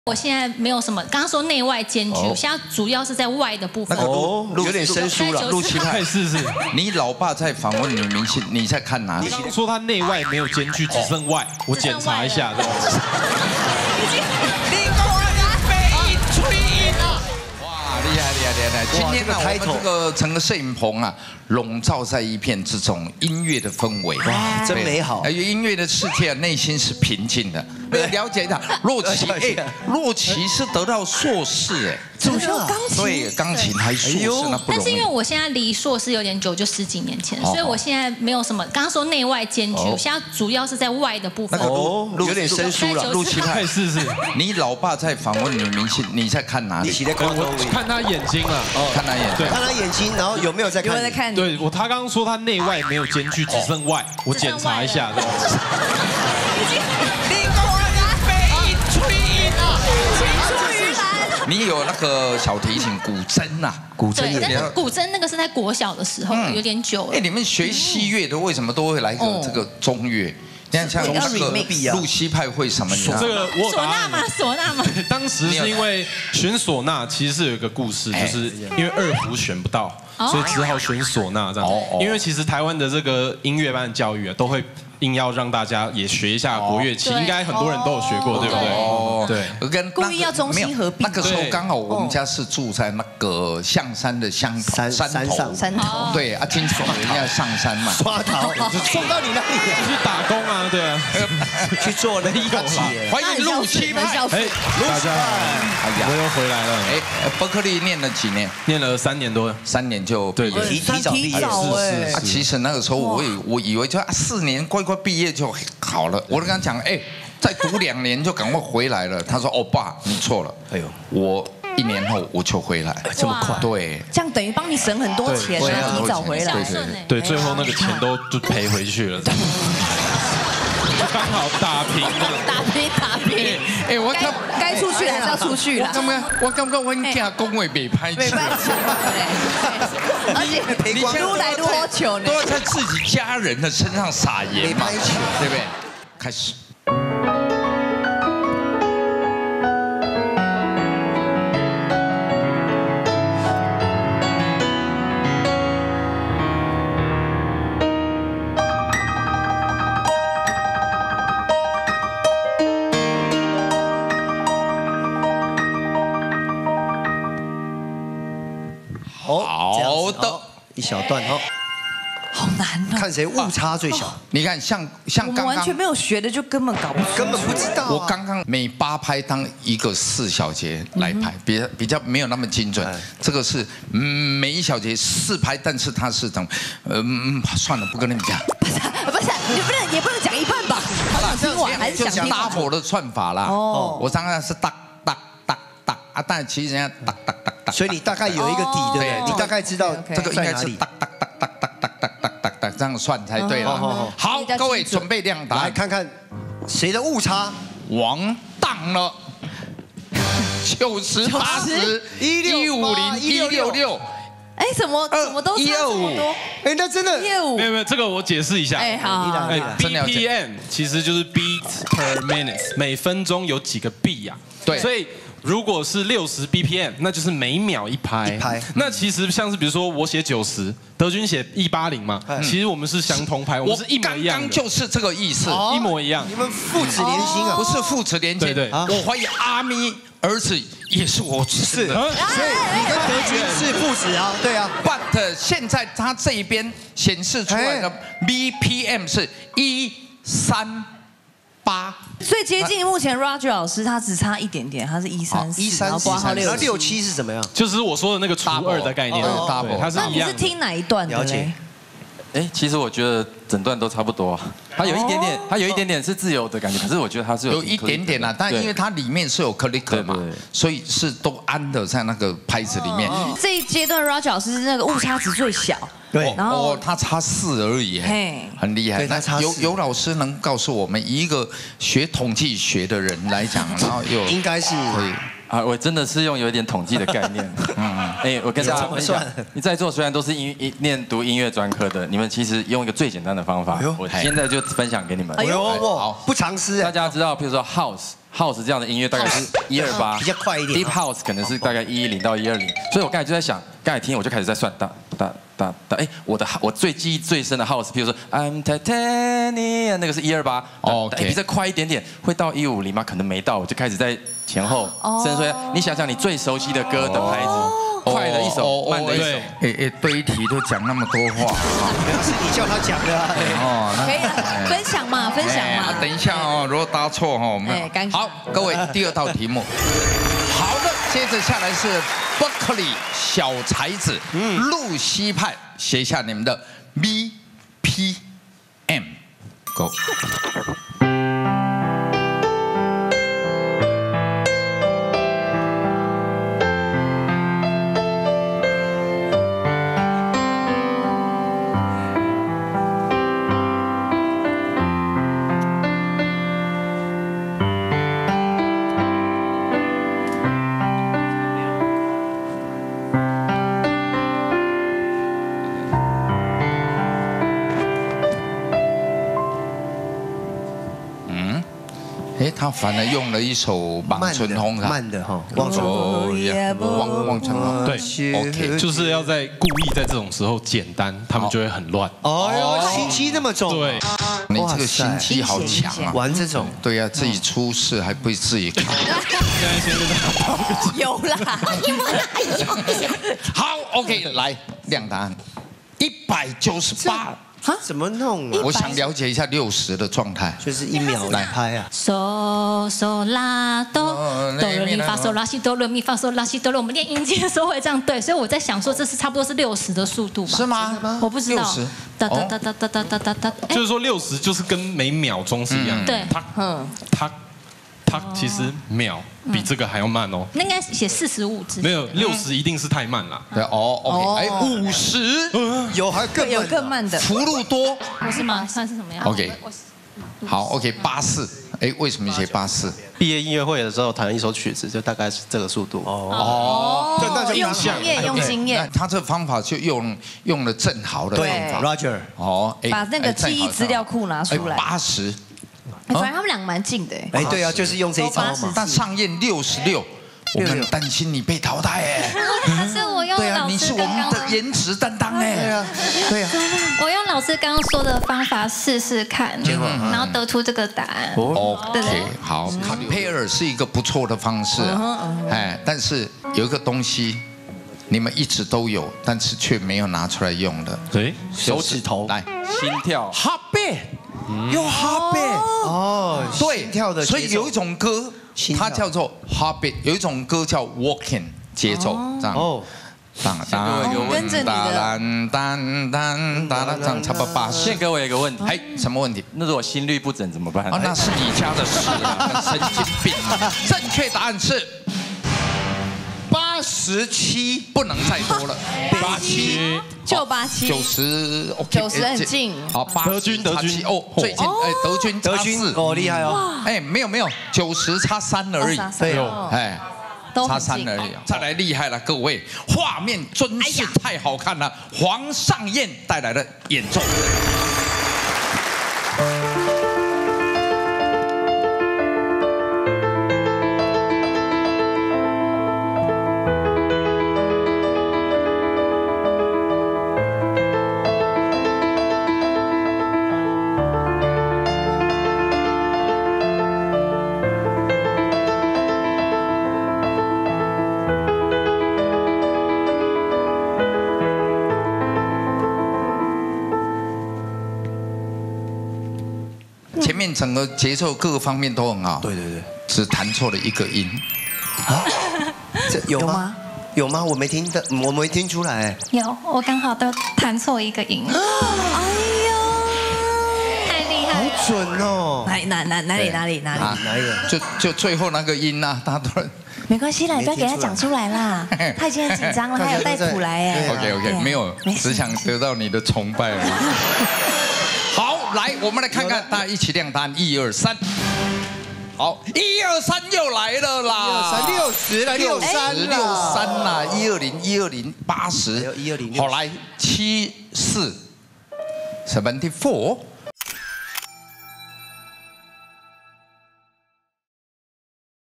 我现在没有什么，刚刚说内外兼具，我现在主要是在外的部分。 有点生疏了。 陆七派是。 你老爸在访问女明星，你在看哪里？ 刚说他内外没有兼具，只剩外，我检查一下。 厉害！今天呢，我们这个整个摄影棚啊，笼罩在一片这种音乐的氛围， 哇，真美好。 音乐的世界，内心是平静的。了解一下，洛奇，洛奇是得到硕士， 主修钢琴， 对，钢琴还硕士，那不容易。 但是因为我现在离硕士有点久，就10几年前，所以我现在没有什么。刚刚说内外兼具，我现在主要是在外的部分。 有点生疏了。 陆七派是。 你老爸在访问女明星，你在看哪里？ 我看他眼睛了， 看他眼睛， 看他眼睛，然后有没有在看？ 有在看你。 对，他刚刚说他内外没有兼具，只剩外，我检查一下。 你有那个小提琴、古筝呐， 古筝。 但是古筝那个是在国小的时候，有点久了。 你们学西乐的为什么都会来个这个中乐？你看像那个陆西派会什么？ 这个唢呐吗？唢呐吗？ 当时是因为选唢呐，其实是有一个故事，就是因为二胡选不到，所以只好选唢呐这样。因为其实台湾的这个音乐班的教育啊，都会硬要让大家也学一下国乐器，应该很多人都有学过，对不对？对， 跟故意要中西合璧。 那个时候刚好我们家是住在那个象山的山头，对啊，听说人家上山嘛， 刷头，送到你那里， 就是打工啊，对啊， 去做那个欢迎陆七派， 大家好，我又回来了。 伯克利念了几年？ 念了3年多 ，3年就对， 提早毕业， 是。 其实那个时候我以为就4年乖乖毕业就好了，我就跟他讲，再读2年就赶快回来了。他说：“哦，爸，你错了。我1年后我就回来， 这么快？ 对，这样等于帮你省很多钱，提早回来。 对，最后那个钱都就赔回去了，就刚好打平。 我该出去的还是要出去了。 我感觉我囝讲话没拍起， 而且你撸来撸去呢， 都要在自己家人的身上撒盐嘛，对不对？开始。” 好的，一小段哈， 好难哦。 看谁误差最小。 你看，像刚刚完全没有学的，就根本搞不出， 根本不知道。 我刚刚每8拍当一个4小节来拍，比较没有那么精准。这个是每1小节4拍，但是它是等算了，不跟你们讲。 不是，你也不能讲一半吧？好想听完，还是想听完。 搭伙的算法啦。我刚刚是哒哒哒哒啊，但其实人家哒哒哒哒。 所以你大概有一个底，对不对？你大概知道这个应该是哒哒哒哒哒哒哒哒哒哒这样算才对了。好，各位准备亮答， 来看看谁的误差完蛋了。90、80、150、166。 怎么都差这么多？ 那真的 125。 没有，这个我解释一下。 好。 BPM 其实就是 beats per minute， 每分钟有几个 B 呀？ 对， 所以如果是60 BPM， 那就是每秒1拍。那其实像是比如说我写90，德军写180嘛，其实我们是相同拍，我们是一模一样的。 刚刚就是这个意思， 一模一样。 你们父子连心啊？ 不是父子连心， 对。 我怀疑阿咪儿子也是我生的， 所以你跟德军是父子啊？对啊。 But 现在他这一边显示出来的 BPM 是138。 最接近目前 Roger 老师，他只差一点点，他是134，然后挂号 67是怎么样？ 就是我说的那个除2的概念，它是一样。 那你是听哪一段的嘞？ 其实我觉得整段都差不多，它有一点点是自由的感觉，可是我觉得它是有一点点啦，但因为它里面是有 click 嘛，所以是都安的在那个拍子里面。 这一阶段 Roger 老师是那个误差值最小。 对， 然后他差4而已，很厉害。那有老师能告诉我们，一个学统计学的人来讲，然后又应该是啊，我真的是用有一点统计的概念。我跟大家分享，你在座虽然都是读音乐专科的，你们其实用一个最简单的方法，我现在就分享给你们。 好，不藏私。 大家知道，譬如说 House 这样的音乐大概是128， 比较快一点。 Deep House 可能是大概110到120，所以我刚才就在想，刚才听我就开始在算哒。我最记忆最深的 House， 譬如说 I'm Titanium 那个是128，比这快一点点，会到150吗？可能没到，我就开始在前后伸缩。你想想你最熟悉的歌的拍子，快的一首，慢的一首。 对一题都讲那么多话， 是你叫他讲的啊。 可以了，分享嘛。 等一下哦，如果答错哈，我们好，各位第二道题目。好的，接着下来是 Berkeley 小才子露西派，写下你们的 BPM，Go。他反而用了一首望春风， 慢的哈，望春风， 望春风， 对 ，OK， 就是要在故意在这种时候简单，他们就会很乱。 心机那么重， 对， 你这个心机好强啊！ 玩这种， 对呀，自己出事还不自己扛。 有啦， 好 ，OK， 来亮答案，198。 怎么弄啊？ 我想了解一下60的状态， 就是1秒来拍啊。 嗦嗦拉哆，哆来咪发嗦拉西哆来咪发嗦拉西哆来。我们练音阶的时候会这样对，所以我在想说这是差不多是60的速度吧？ 是吗？ 我不知道。 60。 哒哒哒哒哒哒哒哒哒。 就是说60就是跟每秒钟是一样的。 对。 它其实秒比这个还要慢哦。 那应该写45之。 没有60一定是太慢了。 对，OK， 50 有还更慢的。 福禄多不是吗？看是什么样 ？OK， 好 ，OK， 84。为什么写84？ 毕业音乐会的时候弹一首曲子，就大概是这个速度。 那就用经验。 他这方法就用了正好的方法。 Roger， 把那个记忆资料库拿出来。 80。 反正他们两个蛮近的。 对啊，就是用这一招嘛。 但上燕66，我们很担心你被淘汰可是我用老师你是我们的颜值担当对啊。 我用老师刚刚说的方法试试看，然后得出这个答案。 OK， 好 ，compare 是一个不错的方式，但是有一个东西你们一直都有，但是却没有拿出来用的， 对， 手指头来，心跳 ，heartbeat， 有 heartbeat，对， 跳的， 所以有一种歌，它叫做 heartbeat， 有一种歌叫 walking 节奏，这样。 跟着你的， 这样差不多80。 宪哥，我有一个问题， 什么问题？ 那如果心律不整怎么办？ 那是你家的事啊，神经病。正确答案是87，不能再多了。87 就87， 90 很近。 好，德军最近德军厉害哦。 没有90差3而已。 对差3而已。再来厉害了，各位，画面真是太好看了。黄尚燕带来的演奏。前面整个节奏各个方面都很好， 对， 只弹错了一个音。 这有吗？有吗？我没听出来。 有，我刚好都弹错一个音。哎呦，太厉害了！ 好准哦！ 哪里？ 就最后那个音啊，大家都。 没关系啦，你不要给他讲出来啦，他已经很紧张了，还有带谱来哎。 OK， 没有，只想得到你的崇拜而已。好，来，我们来看看，大家一起亮答案，1、2、3。好，1、2、3又来了啦！ 原来63 啦，120，120，80， 还有120， 好来74，74。